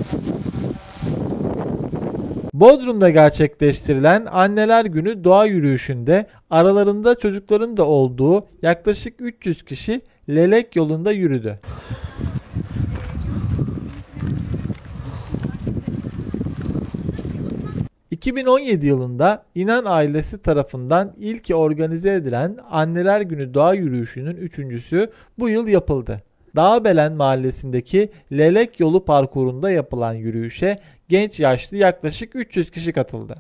Bodrum'da gerçekleştirilen Anneler Günü doğa yürüyüşünde aralarında çocukların da olduğu yaklaşık 300 kişi Lelek yolunda yürüdü. ...2017 yılında İnan ailesi tarafından ilk organize edilen Anneler Günü doğa yürüyüşünün üçüncüsü bu yıl yapıldı. Dağbelen mahallesindeki Lelek yolu parkurunda yapılan yürüyüşe genç yaşlı yaklaşık 300 kişi katıldı.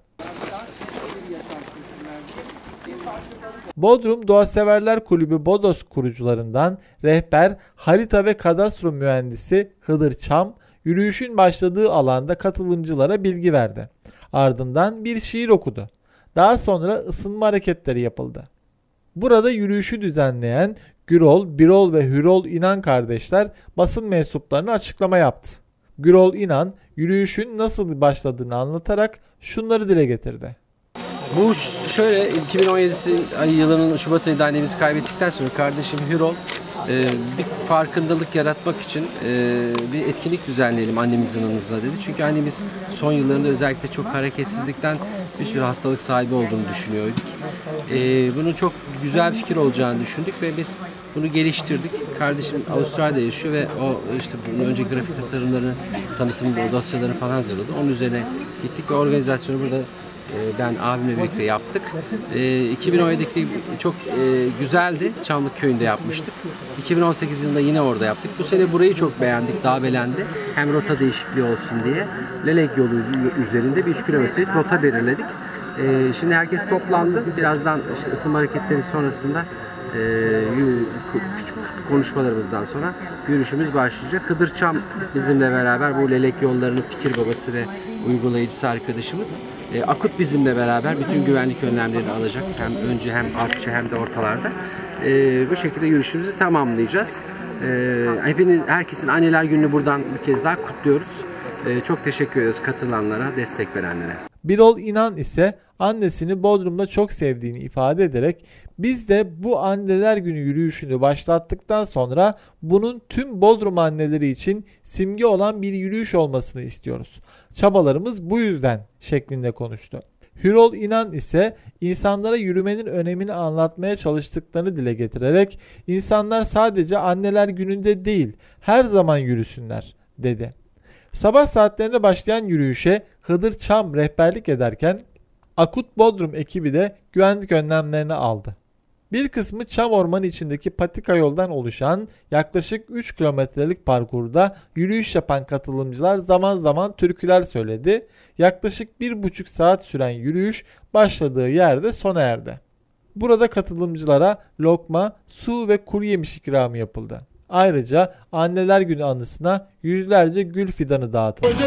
Bodrum Doğa Severler Kulübü Bodos kurucularından rehber, harita ve kadastro mühendisi Hıdır Çam, yürüyüşün başladığı alanda katılımcılara bilgi verdi. Ardından bir şiir okudu. Daha sonra ısınma hareketleri yapıldı. Burada yürüyüşü düzenleyen Gürol, Birol ve Hürol İnan kardeşler basın mensuplarına açıklama yaptı. Gürol İnan, yürüyüşün nasıl başladığını anlatarak şunları dile getirdi. Bu şöyle, 2017 yılının Şubat ayında annemizi kaybettikten sonra kardeşim Hürol bir farkındalık yaratmak için bir etkinlik düzenleyelim annemizin anısına dedi. Çünkü annemiz son yıllarında özellikle çok hareketsizlikten bir sürü hastalık sahibi olduğunu düşünüyorduk. Bunun çok güzel bir fikir olacağını düşündük ve biz bunu geliştirdik. Kardeşim Avustralya'da yaşıyor ve o işte bunun önce grafik tasarımlarını, tanıtım dosyalarını falan hazırladı. Onun üzerine gittik ve organizasyonu burada ben abimle birlikte yaptık. 2017'deki çok güzeldi. Çamlık Köyü'nde yapmıştık. 2018 yılında yine orada yaptık. Bu sene burayı çok beğendik. Dağbelen'de. Hem rota değişikliği olsun diye. Lelek yolu üzerinde bir 3 kilometrelik rota belirledik. Şimdi herkes toplandı. Birazdan işte ısınma hareketleri sonrasında küçük konuşmalarımızdan sonra yürüyüşümüz başlayacak. Hıdır Çam bizimle beraber bu Lelek yollarının fikir babası ve uygulayıcısı arkadaşımız. Akut bizimle beraber bütün güvenlik önlemlerini alacak. Hem önce hem artçı hem de ortalarda. Bu şekilde yürüyüşümüzü tamamlayacağız. Herkesin Anneler Günü'nü buradan bir kez daha kutluyoruz. Çok teşekkür ediyoruz katılanlara, destek verenlere. Birol İnan ise annesini Bodrum'da çok sevdiğini ifade ederek biz de bu Anneler Günü yürüyüşünü başlattıktan sonra bunun tüm Bodrum anneleri için simge olan bir yürüyüş olmasını istiyoruz. Çabalarımız bu yüzden şeklinde konuştu. Hürol İnan ise insanlara yürümenin önemini anlatmaya çalıştıklarını dile getirerek insanlar sadece Anneler Günü'nde değil her zaman yürüsünler dedi. Sabah saatlerine başlayan yürüyüşe Hıdır Çam rehberlik ederken Akut Bodrum ekibi de güvenlik önlemlerini aldı. Bir kısmı çam ormanı içindeki patika yoldan oluşan yaklaşık 3 kilometrelik parkurda yürüyüş yapan katılımcılar zaman zaman türküler söyledi. Yaklaşık 1,5 saat süren yürüyüş başladığı yerde sona erdi. Burada katılımcılara lokma, su ve kuru yemiş ikramı yapıldı. Ayrıca Anneler Günü anısına yüzlerce gül fidanı dağıtıldı.